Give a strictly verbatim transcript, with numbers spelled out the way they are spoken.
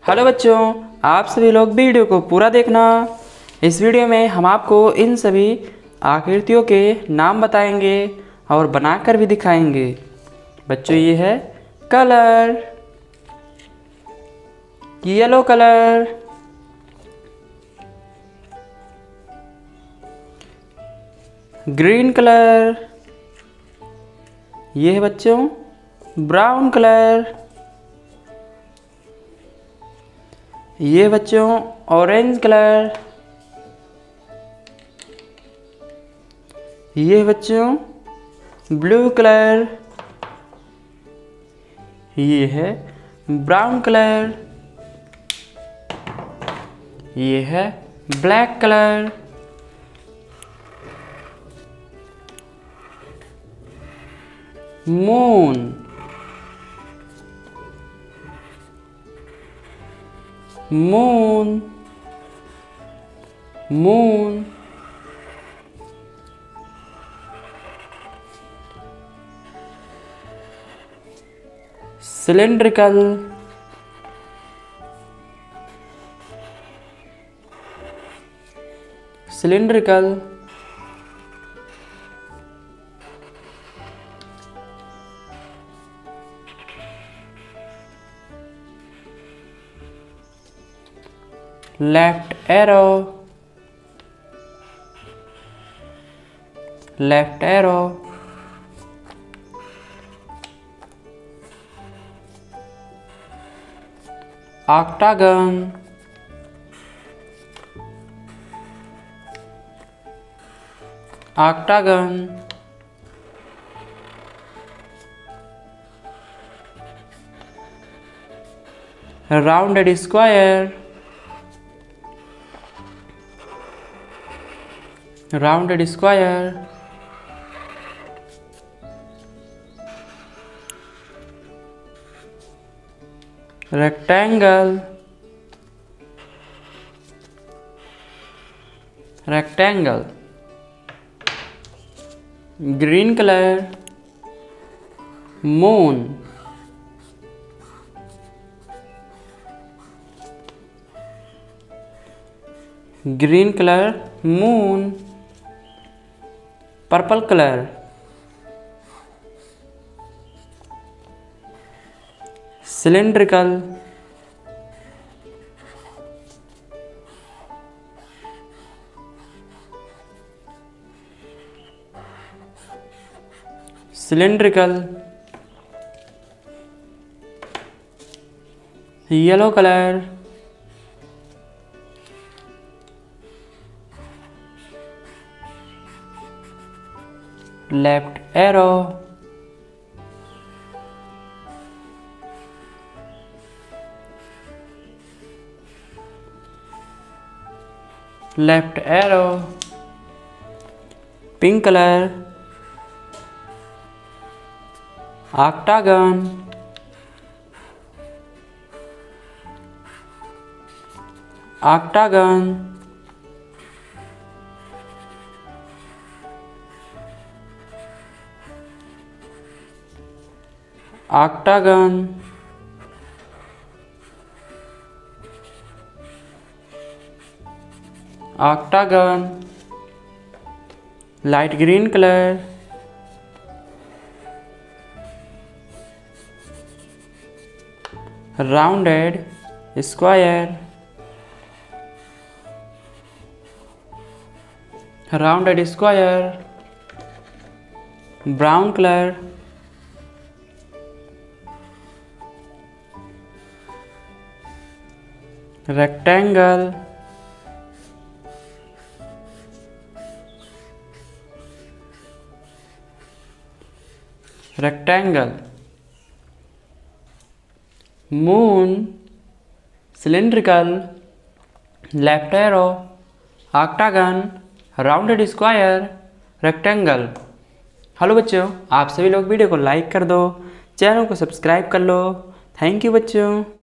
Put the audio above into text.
Hello बच्चों, आप सभी लोग वीडियो को पूरा देखना। इस वीडियो में हम आपको इन सभी आकृतियों के नाम बताएंगे और बनाकर भी दिखाएंगे। बच्चों, ये है colour, yellow colour, green colour, ये है बच्चों ब्राउन कलर, ये बच्चों ऑरेंज कलर, ये बच्चों ब्लू कलर, ये है ब्राउन कलर, ये है black colour, moon, moon, moon, cylindrical, cylindrical, left arrow, left arrow, octagon, octagon, rounded square, rounded square, rectangle, rectangle, green colour, moon, green colour, moon, purple colour, cylindrical, cylindrical, yellow colour, left arrow, left arrow, pink colour, octagon, octagon, octagon, octagon, light green colour, rounded square, rounded square, brown colour, rectangle, rectangle, moon, cylindrical, left arrow, octagon, rounded square, rectangle. Hello बच्चों, आप सभी लोग video को like कर दो, channel को subscribe कर लो। Thank you बच्चों।